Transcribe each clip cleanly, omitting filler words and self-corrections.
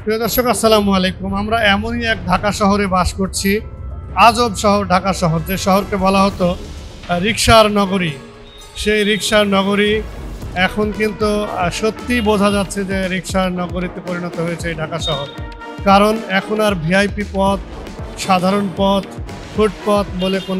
প্রিয় দর্শক আসসালামু আলাইকুম। আমরা এমনই এক ঢাকা শহরে বাস করছি, আজব শহর ঢাকা শহর, যে শহরকে বলা হতো রিকশার নগরী। সেই রিকশার নগরী এখন কিন্তু সত্যি বোঝা যাচ্ছে যে রিকশার নগরীতে পরিণত হয়েছে এই ঢাকা শহর। কারণ এখন আর ভিআইপি পথ, সাধারণ পথ, ফুটপথ বলে কোনো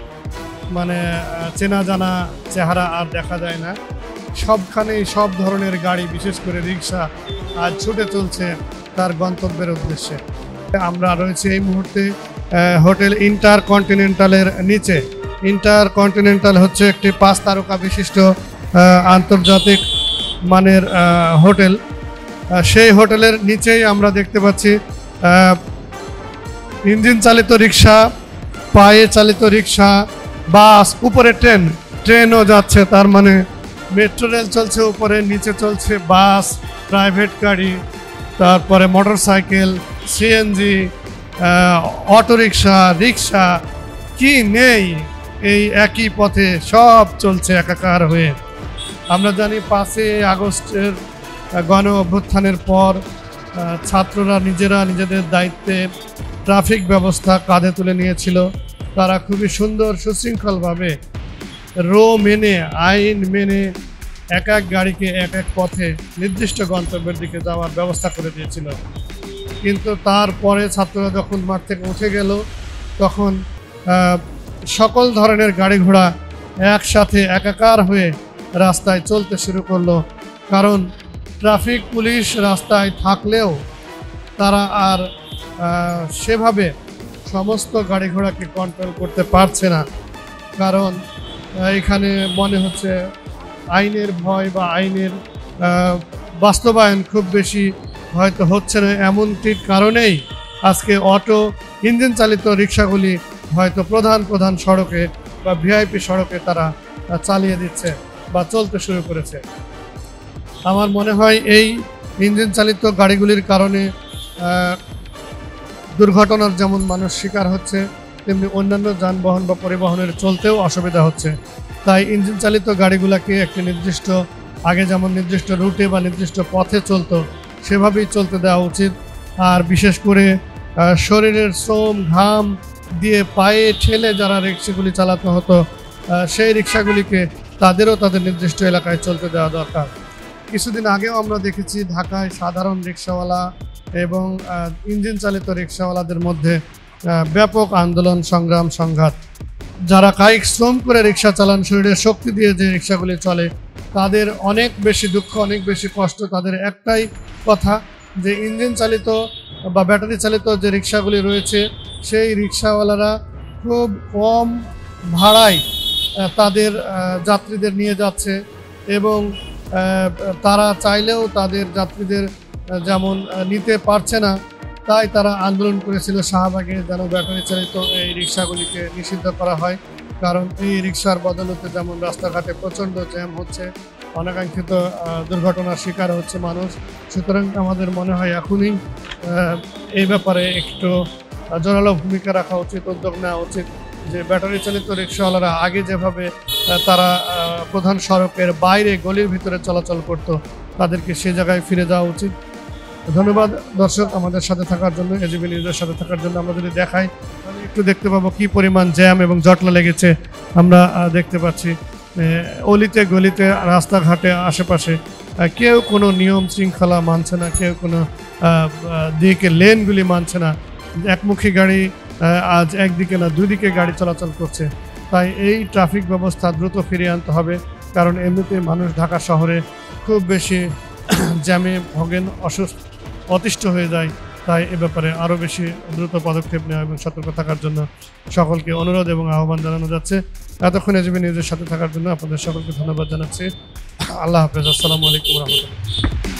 চেনা জানা চেহারা আর দেখা যায় না। সবখানেই সব ধরনের গাড়ি, বিশেষ করে রিকশা আজ ছুটে চলছে তার গন্তব্যের উদ্দেশ্যে। আমরা রয়েছি এই মুহূর্তে হোটেল ইন্টারকন্টিনেন্টালের নিচে। ইন্টারকন্টিনেন্টাল হচ্ছে একটি 5 তারকা বিশিষ্ট আন্তর্জাতিক মানের হোটেল। সেই হোটেলের নিচেই আমরা দেখতে পাচ্ছি ইঞ্জিন চালিত রিকশা, পায়ে চালিত রিকশা, বাস, উপরে ট্রেনও যাচ্ছে। তার মানে মেট্রো রেল চলছে উপরে, নিচে চলছে বাস, প্রাইভেট গাড়ি, তারপরে মোটরসাইকেল, সিএনজি, অটোরিকশা, রিকশা, কি নেই এই একই পথে সব চলছে একাকার হয়ে। আমরা জানি 5ই আগস্টের গণ অভ্যুত্থানের পর ছাত্ররা নিজেদের দায়িত্বে ট্রাফিক ব্যবস্থা কাঁধে তুলে নিয়েছিল। তারা খুবই সুন্দর সুশৃঙ্খলভাবে মেনে, আইন মেনে এক এক গাড়িকে এক এক পথে নির্দিষ্ট গন্তব্যের দিকে যাওয়ার ব্যবস্থা করে দিয়েছিল। কিন্তু তারপরে ছাত্ররা যখন মাঠ থেকে উঠে গেল, তখন সকল ধরনের গাড়ি ঘোড়া একসাথে একাকার হয়ে রাস্তায় চলতে শুরু করলো। কারণ ট্রাফিক পুলিশ রাস্তায় থাকলেও তারা আর সেভাবে সমস্ত গাড়ি ঘোড়াকে কন্ট্রোল করতে পারছে না। কারণ এখানে মনে হচ্ছে আইনের ভয় বা আইনের বাস্তবায়ন খুব বেশি হয়তো হচ্ছে না। এমনটির কারণেই আজকে অটো, ইঞ্জিন চালিত রিক্সাগুলি হয়তো প্রধান সড়কে বা ভিআইপি সড়কে তারা চালিয়ে দিচ্ছে বা চলতে শুরু করেছে। আমার মনে হয় এই ইঞ্জিন চালিত গাড়িগুলির কারণে দুর্ঘটনার যেমন মানুষ শিকার হচ্ছে, তেমনি অন্যান্য যানবাহন বা পরিবহনের চলতেও অসুবিধা হচ্ছে। তাই ইঞ্জিন চালিত গাড়িগুলোকে একটি নির্দিষ্ট, আগে যেমন নির্দিষ্ট রুটে বা নির্দিষ্ট পথে চলতো সেভাবেই চলতে দেওয়া উচিত। আর বিশেষ করে শরীরের শ্রম ঘাম দিয়ে পায়ে ঠেলে যারা রিক্সাগুলি চালাতে হতো, সেই রিক্সাগুলিকে তাদেরও তাদের নির্দিষ্ট এলাকায় চলতে দেওয়া দরকার। কিছুদিন আগেও আমরা দেখেছি ঢাকায় সাধারণ রিক্সাওয়ালা এবং ইঞ্জিন চালিত রিক্সাওয়ালাদের মধ্যে ব্যাপক আন্দোলন, সংগ্রাম, সংঘাত। যারা কায়িক শ্রম করে রিক্সা চালান, শরীরের শক্তি দিয়ে যে রিক্সাগুলি চলে, তাদের অনেক বেশি দুঃখ, অনেক বেশি কষ্ট। তাদের একটাই কথা যে ইঞ্জিন চালিত বা ব্যাটারি চালিত যে রিক্সাগুলি রয়েছে, সেই রিক্সাওয়ালারা খুব কম ভাড়ায় তাদের যাত্রীদের নিয়ে যাচ্ছে এবং তারা চাইলেও তাদের যাত্রীদের যেমন নিতে পারছে না। তাই তারা আন্দোলন করেছিল শাহবাগে যেন ব্যাটারি চালিত এই রিক্সাগুলিকে নিষিদ্ধ করা হয়। কারণ এই রিক্সার বদলতে যেমন রাস্তাঘাটে প্রচণ্ড জ্যাম হচ্ছে, অনাকাঙ্ক্ষিত দুর্ঘটনার শিকার হচ্ছে মানুষ। সুতরাং আমাদের মনে হয় এখনই এই ব্যাপারে একটু জোরালো ভূমিকা রাখা উচিত, উদ্যোগ নেওয়া উচিত যে ব্যাটারি চালিত রিক্সাওয়ালারা আগে যেভাবে তারা প্রধান সড়কের বাইরে গলির ভিতরে চলাচল করত, তাদেরকে সে জায়গায় ফিরে যাওয়া উচিত। ধন্যবাদ দর্শক আমাদের সাথে থাকার জন্য, এজিবি নিউজের সাথে থাকার জন্য। আমরা যদি দেখাই তাহলে একটু দেখতে পাবো কি পরিমাণ জ্যাম এবং জটলা লেগেছে। আমরা দেখতে পাচ্ছি অলিতে গলিতে, রাস্তাঘাটে, আশেপাশে কেউ কোনো নিয়ম শৃঙ্খলা মানছে না, কেউ কোনো দিকে লেনগুলি মানছে না। একমুখী গাড়ি আজ একদিকে না, দুদিকে গাড়ি চলাচল করছে। তাই এই ট্রাফিক ব্যবস্থা দ্রুত ফিরিয়ে আনতে হবে। কারণ এমনিতে মানুষ ঢাকা শহরে খুব বেশি জ্যামে ভোগেন, অতিষ্ঠ হয়ে যায়। তাই এ ব্যাপারে আরও বেশি দ্রুত পদক্ষেপ নেওয়া এবং সতর্ক থাকার জন্য সকলকে অনুরোধ এবং আহ্বান জানানো যাচ্ছে। এতক্ষণ এজিবি নিউজের সাথে থাকার জন্য আপনাদের সকলকে ধন্যবাদ জানাচ্ছি। আল্লাহ হাফেজ। আসসালামু আলাইকুম রহমতুল্লাহ।